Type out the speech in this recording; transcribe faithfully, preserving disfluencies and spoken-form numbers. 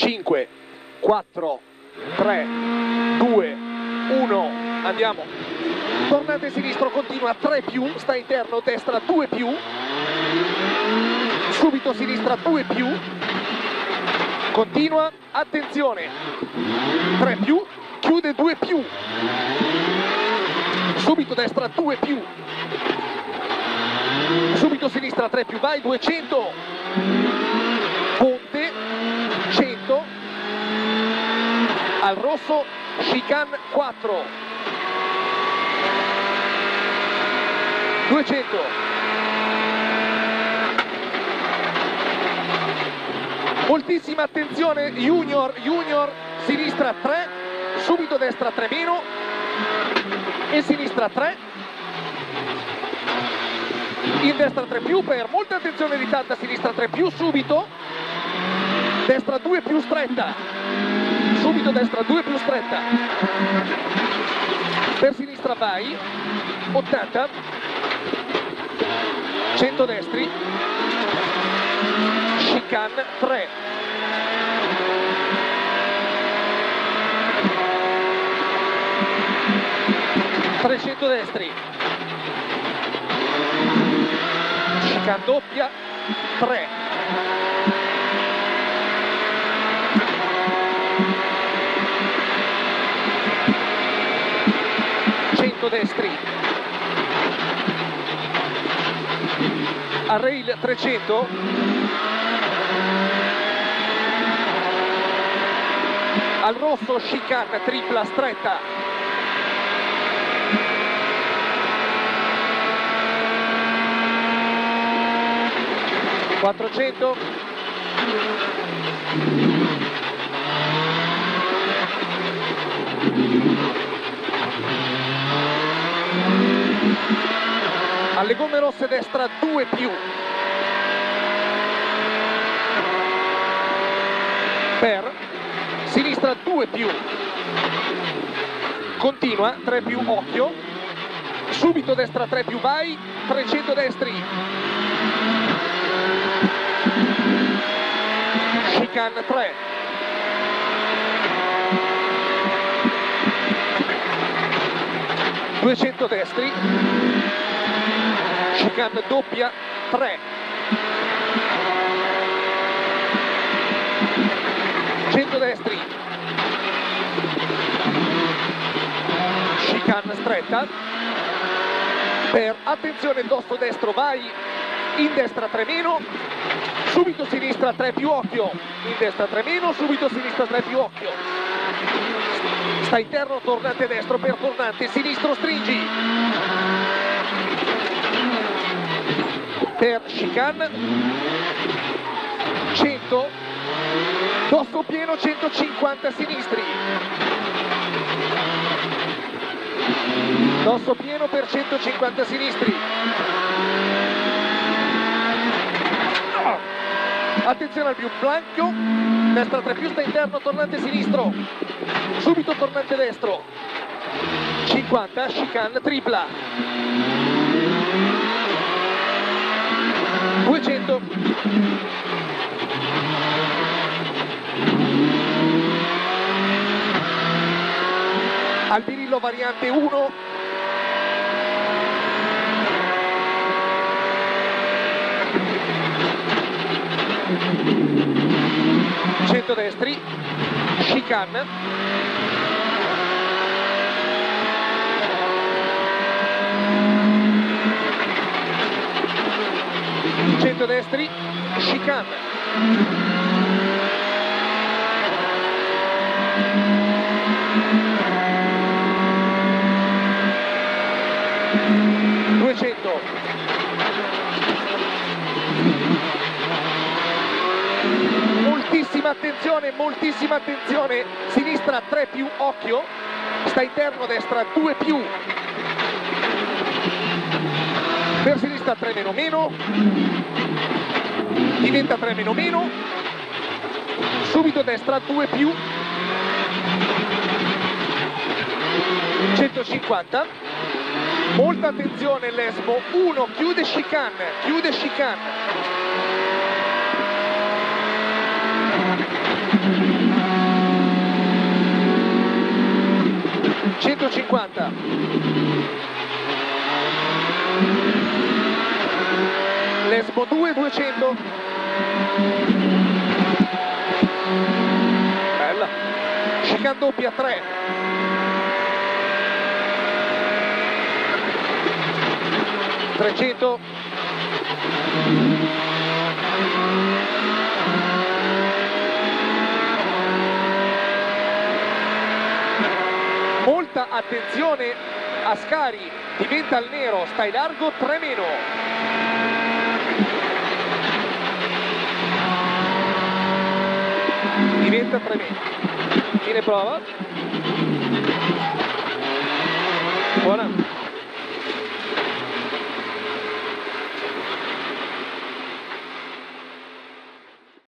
cinque, quattro, tre, due, uno, andiamo. Tornante sinistro continua, tre più, sta interno, destra due più, subito sinistra due più, continua, attenzione, tre più, chiude due più, subito destra due più, subito sinistra tre più, vai, duecento, ponte, cento, al rosso, chicane quattro, duecento, moltissima attenzione, junior, junior, sinistra tre, subito destra tre meno e sinistra tre, in destra tre più per molta attenzione di tanta, sinistra tre più, subito destra due più stretta, subito destra due più stretta, per sinistra vai, ottanta, cento destri, chicane tre, trecento destri, chicane doppia, tre, cento destri, a rail trecento, al rosso chicane tripla stretta, quattrocento, alle gomme rosse destra due più, per sinistra due più, continua tre più, occhio, subito destra tre più, vai, trecento destri, chicane tre, duecento destri, chicane doppia tre, cento destri, chicane stretta, per attenzione dosso destro vai, in destra tre meno, subito sinistra tre più, occhio, in destra tre meno, subito sinistra tre più, occhio, sta interno, tornante destro per tornante, sinistro stringi, per chicane, cento, dosso pieno, centocinquanta sinistri, dosso pieno per centocinquanta sinistri, attenzione al più blanco, destra tre più, sta interno, tornante sinistro, subito tornante destro, cinquanta, chicane tripla, duecento, al birillo variante uno, cento destri, chicane, cento destri, chicane, duecento, moltissima attenzione, moltissima attenzione, sinistra tre più, occhio, sta interno, destra due più, per sinistra tre meno meno, diventa tre meno meno, subito destra due più, centocinquanta, molta attenzione l'Esmo, uno, chiude chicane, chiude chicane, centocinquanta. Lesmo due, duecento. Bella. Chicane doppia tre. trecento. Molta attenzione, Ascari diventa il nero, stai largo, tre meno. Diventa tre meno. Fine prova. Buona.